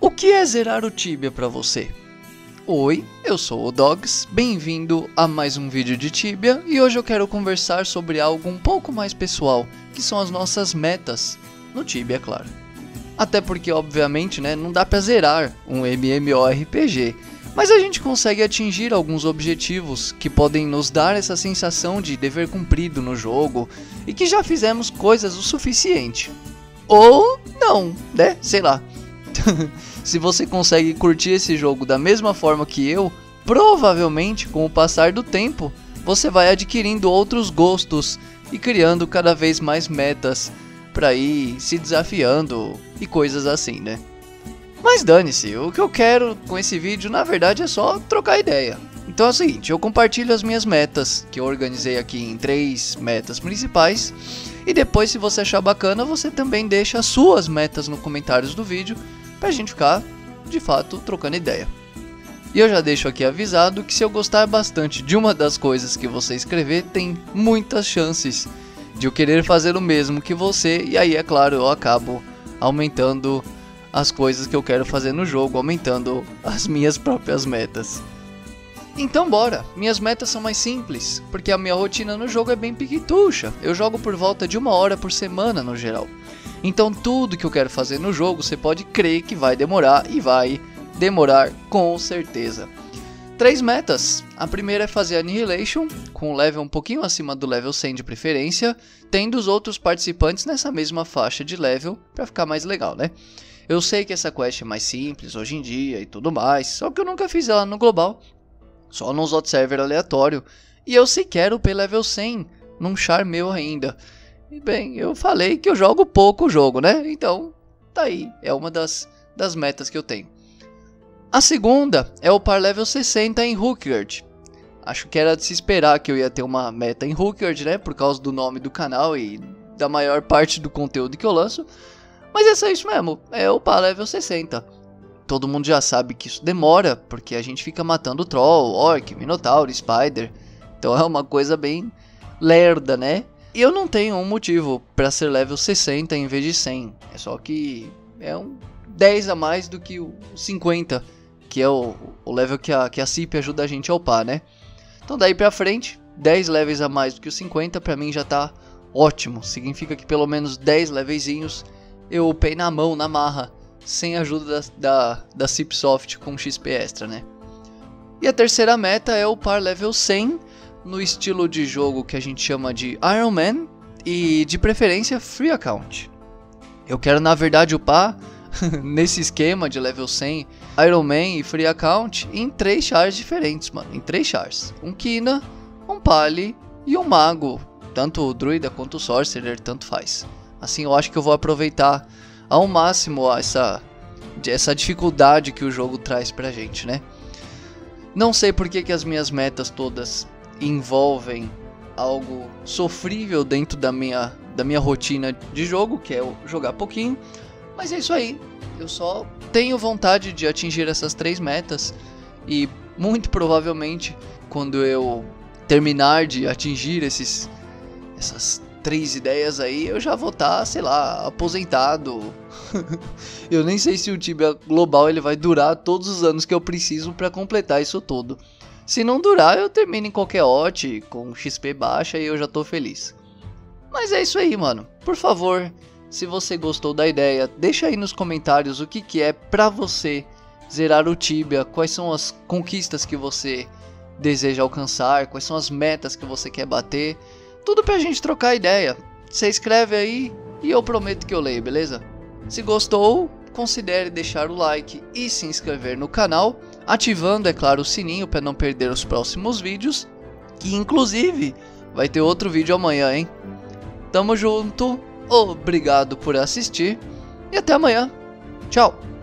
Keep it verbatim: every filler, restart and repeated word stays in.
O que é zerar o Tibia pra você? Oi, eu sou o Dogs, bem-vindo a mais um vídeo de Tibia e hoje eu quero conversar sobre algo um pouco mais pessoal, que são as nossas metas no Tibia, é claro. Até porque, obviamente, né, não dá pra zerar um MMORPG, mas a gente consegue atingir alguns objetivos que podem nos dar essa sensação de dever cumprido no jogo e que já fizemos coisas o suficiente. Ou não, né? Sei lá. Se você consegue curtir esse jogo da mesma forma que eu, provavelmente com o passar do tempo, você vai adquirindo outros gostos e criando cada vez mais metas pra ir se desafiando e coisas assim, né? Mas dane-se, o que eu quero com esse vídeo na verdade é só trocar ideia. Então é o seguinte, eu compartilho as minhas metas, que eu organizei aqui em três metas principais. E depois, se você achar bacana, você também deixa as suas metas nos comentários do vídeo, pra gente ficar, de fato, trocando ideia. E eu já deixo aqui avisado que se eu gostar bastante de uma das coisas que você escrever, tem muitas chances de eu querer fazer o mesmo que você. E aí, é claro, eu acabo aumentando as coisas que eu quero fazer no jogo, aumentando as minhas próprias metas. Então bora, minhas metas são mais simples, porque a minha rotina no jogo é bem piquitucha. Eu jogo por volta de uma hora por semana no geral. Então tudo que eu quero fazer no jogo, você pode crer que vai demorar e vai demorar com certeza. Três metas. A primeira é fazer Annihilation, com um level um pouquinho acima do level cem de preferência, tendo os outros participantes nessa mesma faixa de level, pra ficar mais legal, né? Eu sei que essa quest é mais simples hoje em dia e tudo mais, só que eu nunca fiz ela no global, só nos outros servers aleatórios, e eu sequer upei level cem num char meu ainda. E bem, eu falei que eu jogo pouco o jogo, né? Então, tá aí, é uma das, das metas que eu tenho. A segunda é upar level sessenta em Hookgard. Acho que era de se esperar que eu ia ter uma meta em Hookgard, né? Por causa do nome do canal e da maior parte do conteúdo que eu lanço. Mas é só isso mesmo, é upar level sessenta. Todo mundo já sabe que isso demora, porque a gente fica matando Troll, Orc, Minotauro, Spider. Então é uma coisa bem lerda, né? E eu não tenho um motivo para ser level sessenta em vez de cem. É só que é um dez a mais do que o cinquenta, que é o, o level que a, que a C I P ajuda a gente a upar, né? Então daí pra frente, dez levels a mais do que o cinquenta pra mim já tá ótimo. Significa que pelo menos dez levelzinhos eu upei na mão, na marra, sem a ajuda da, da, da Cipsoft com X P extra, né? E a terceira meta é upar level cem no estilo de jogo que a gente chama de Iron Man e de preferência Free Account. Eu quero na verdade upar nesse esquema de level cem Iron Man e Free Account em três chars diferentes, mano, em três chars. Um Kina, um Pali e um Mago, tanto o Druida quanto o Sorcerer, tanto faz. Assim eu acho que eu vou aproveitar ao máximo essa, essa dificuldade que o jogo traz pra gente, né? Não sei por que, que as minhas metas todas envolvem algo sofrível dentro da minha, da minha rotina de jogo, que é eu jogar pouquinho. Mas é isso aí, eu só tenho vontade de atingir essas três metas. E muito provavelmente quando eu terminar de atingir esses, essas três ideias aí, eu já vou estar, sei lá, aposentado. Eu nem sei se o Tibia Global ele vai durar todos os anos que eu preciso para completar isso tudo. Se não durar, eu termino em qualquer hot, com X P baixa e eu já tô feliz. Mas é isso aí, mano. Por favor, se você gostou da ideia, deixa aí nos comentários o que, que é pra você zerar o Tibia, quais são as conquistas que você deseja alcançar, quais são as metas que você quer bater. Tudo pra gente trocar ideia. Você escreve aí e eu prometo que eu leio, beleza? Se gostou, considere deixar o like e se inscrever no canal, ativando, é claro, o sininho para não perder os próximos vídeos, que inclusive vai ter outro vídeo amanhã, hein? Tamo junto, obrigado por assistir e até amanhã. Tchau!